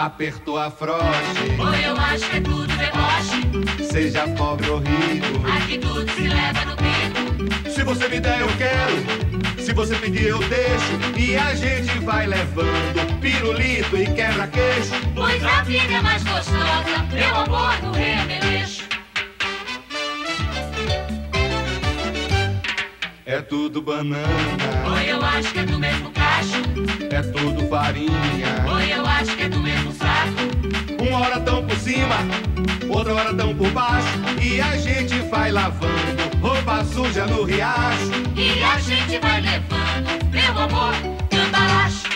apertou a froche. Oi, eu acho que é tudo deboche. Seja pobre ou rico, Aqui tudo se leva no bico. se você me der eu quero, se você pedir eu deixo. E a gente vai levando pirulito e quebra-queixo. Pois a vida é mais gostosa, meu amor do remeleixo. É tudo banana, Oi, eu acho que é do mesmo cacho. é tudo farinha. Oi, eu acho que é do mesmo saco. Uma hora tão por cima, outra hora tão por baixo. E a gente vai lavando roupa suja no riacho. E a gente vai levando, meu amor, cambalacho.